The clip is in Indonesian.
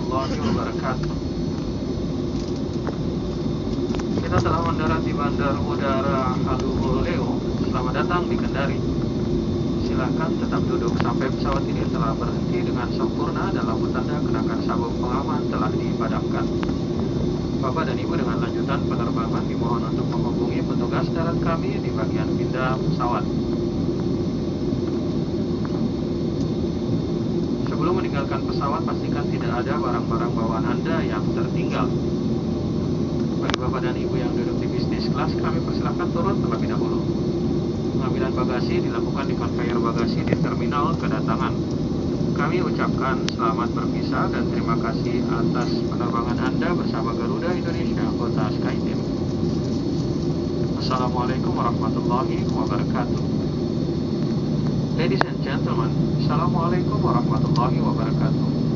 warahmatullahi wabarakatuh. Kita telah mendarat di Bandar Udara Haluhu Leo. Selamat datang di Kendari. Silakan tetap duduk sampai pesawat ini telah berhenti dengan sempurna dan lampu tanda kenakan sabuk pengaman telah dipadamkan. Bapak dan Ibu dengan lanjutan penerbangan dimohon untuk menghubungi petugas darat kami di bagian pindah pesawat. Sebelum meninggalkan pesawat, pastikan tidak ada barang-barang bawaan Anda yang tertinggal. Bagi Bapak dan Ibu yang duduk di bisnis kelas, kami persilahkan turun terlebih dahulu. Pengambilan bagasi dilakukan di konveyor bagasi di terminal kedatangan. Kami ucapkan selamat berpisah dan terima kasih atas penerbangan Anda bersama Garuda Indonesia Kota SkyTeam. Assalamualaikum warahmatullahi wabarakatuh. Ladies and gentlemen, Assalamualaikum warahmatullahi wabarakatuh.